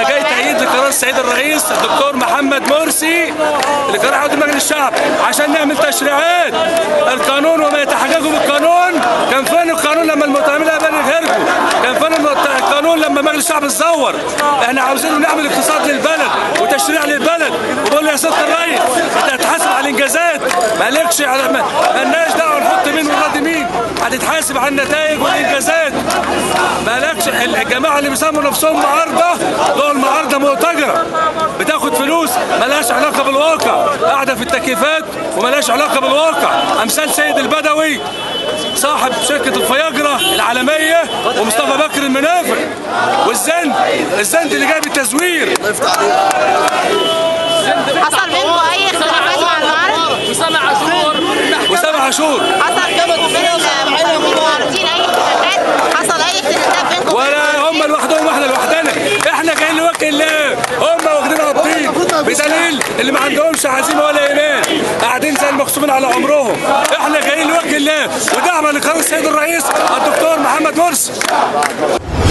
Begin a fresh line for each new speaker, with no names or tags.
انا جاي تأييد لقرار السيد الرئيس الدكتور محمد مرسي اللي كان راح مجلس الشعب عشان نعمل تشريعات القانون وما يتحججوا بالقانون. كان فين القانون لما المتهمين الاباني هربوا؟ كان فين القانون لما مجلس الشعب اتزور؟ احنا عاوزين نعمل اقتصاد للبلد وتشريع للبلد. وبقول له يا سياده الرئيس انت هتحاسب على الانجازات، مالكش مالناش دعوه نحط مين ونرد مين، هتتحاسب على النتائج والانجازات. مالكش. الجماعه اللي بيسموا نفسهم معارضه دول معارضه مؤتجره بتاخد فلوس مالهاش علاقه بالواقع، قاعده في التكييفات ومالهاش علاقه بالواقع. امثال سيد البدوي صاحب شركه الفياجرا العالميه ومصطفى بكر المنافق والزند اللي جايب التزوير.
حصل بينكم اي اختلافات مع المعارض؟
وسامع عاشور
حصل بينكم وبين المعارضين اي اختلافات؟ حصل اي اختلافات بينكم؟
ولا هم لوحدهم واحنا لوحدنا. احنا جايين نوكل الله، هم واخدين قابضين بدليل اللي ما عندهمش عزيمه ولا ايمان، قاعدين زي المغصوبين على عمرهم. احنا جايين نوكل الله ودعما لقرار السيد الرئيس الدكتور محمد مرسي.